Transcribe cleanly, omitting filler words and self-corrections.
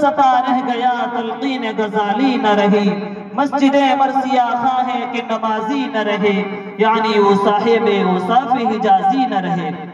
फलसफा रह गया तलकीन गजाली न रही, मस्जिद मरसिया खाहे कि नमाजी न रहे, यानी वो साहिब वो साफी हिजाजी न रहे।